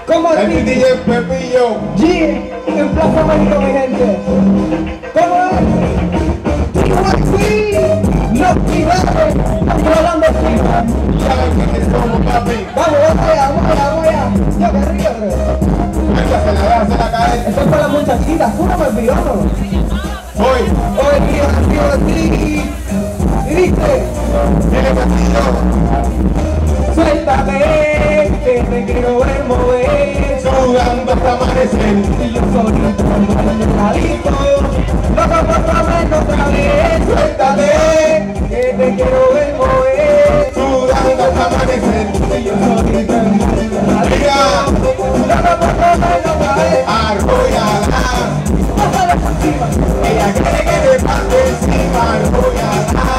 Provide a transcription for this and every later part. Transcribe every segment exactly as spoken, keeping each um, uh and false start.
¿Cómo El es? D J Pepillo. G en Plaza México, mi gente. ¿Cómo es? T Y Los Pilares, controlando el clima. ¿Sabes quiénes somos, papi? Vamos, vamos allá, vamos allá, vamos allá. Yo que río, bro. Se la deja, se la cae. Esto es para las muchachitas, tú no me olvidó, ¿no? Hoy, Hoy tío, tío, de ti. Y dice, tiene Pepillo. suéltame, que te quiero ver mover. Sudando hasta amanecer. Y yo solito, calito, loco por comer otra vez. Suéltame, que te quiero ver mover. Sudando hasta amanecer. Y yo solito, calito, loco por comer otra vez. Arrollala. Pásale por encima. Ella quiere que le pase encima. Arrollala.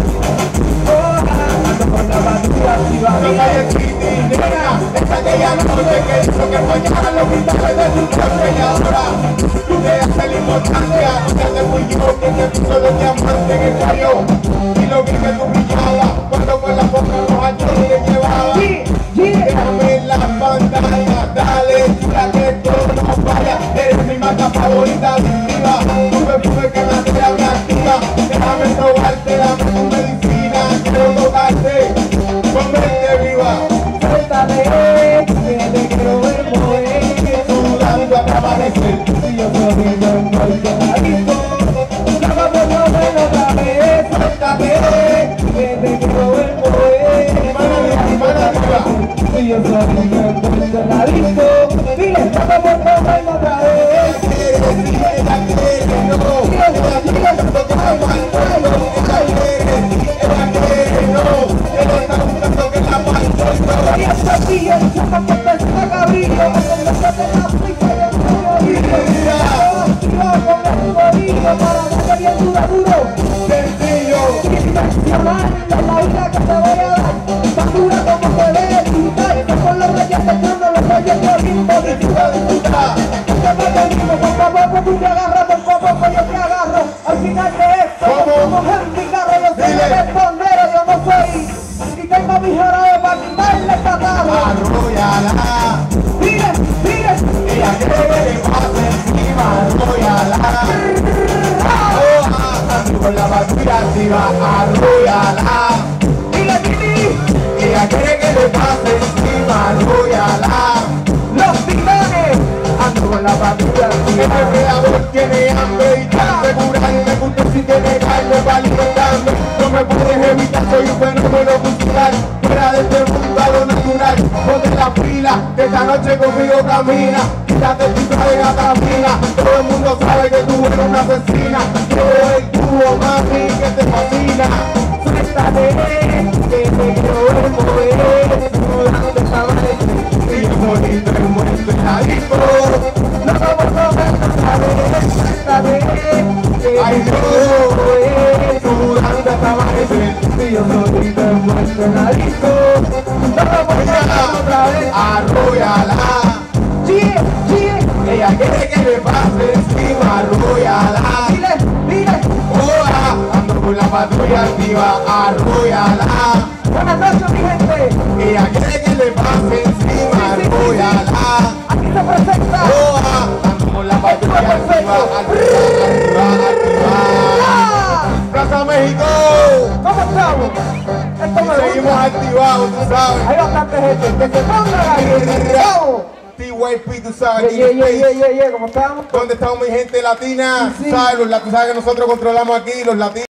Con la batida activa, No vayas chiti, nena. Esta aquella noche que hizo que mañana los cristales de tu estrelladora. Tú le das la importancia. Ya te fui yo que te puso los diamantes en el cuello. Y lo vi que tú brillabas cuando con la boca los años te llevaba. G, G. Déjame en la pantalla, dale chula que todo no falla. Eres mi marca favorita adictiva. Tu perfume que me hace atractiva. Déjame probarte la mejor medicina. Quiero tocarte, converte viva. Suéltame, que te quiero ver mover. Sudando hasta amanecer. Si yo soy el calito, loco por comer otra vez. Suéltame, que te quiero ver mover. Mano arriba, mano arriba. Si yo soy el calito, dile, loco por comer otra vez. Ella quiere, ella quiere, no. Ella quiere tocar al pueblo. Ella quiere, ella quiere, no. Ella está buscando que la parto yo. Y hasta aquí el chapo que te saca brillo. El que te la pica y el tuyo brillo. Activa con el bolillo para darle bien duro, duro. Sencillo. Impresionante la vida que te voy a dar. Tan dura como se ve disfrutar. Que con los reyes echando los reyes de Olimpo. Disfruta, disfruta. Que me venimos, poco a poco tú te agarras, poco a poco yo te agarro. Al final de esto, ¿Cómo? como en mi carro, yo soy Dile. el respondero, yo no soy. Y tengo mi jarabe para quitarle patada. Arrollala. Sigue, sigue. Ella quiere que le pase encima. Arrollala. Oh, con la batida activa. Arrollala. Dile, Titi. Ella quiere que le pase encima. Arrollala. Los titanes. Ando con la patrulla El activa. depredador tiene hambre y está asegurando. Me gusta si tiene carne para alimentarme. No me puedes evitar, soy un fenómeno musical. Fuera de este mundo a lo natural. Ponte la fila, que esta noche conmigo camina. Quítate tu traje de gasolina. Todo el mundo sabe que tú eres una asesina. Todo el tubo, mami, que te fascina. Suéltate, que te quiero ver mover. Sudando esta amanecer. Y yo solito envuelto en la disco. Loco por comer otra vez. Suéltate, que Ay, te Dios. quiero mover. Sudando hasta amanecer. Si yo solito envuelto en la disco. Loco por comer otra vez. Arrollala. Sigue, sigue. Ella quiere que le pase encima. Arrollala. Dile, dile. Hola, ando con la patrulla activa. Arrollala. Buenas noches, mi gente. Ella quiere que le pase encima. Arrollala. Aquí se presenta. Hola, ando con la patrulla activa. Activa, activa, activa. Plaza México. ¿Cómo estamos? Esto me Seguimos gusta. activados, tú sabes. Hay bastante gente. Que se ponga ahí. ¡Vamos! T Y P, tú sabes. Yeah, yeah, yeah, yeah, yeah. ¿Cómo estamos? ¿Dónde estamos, mi gente latina? Sí. ¿Sabes? Los latinos, sabes que nosotros controlamos aquí, los latinos.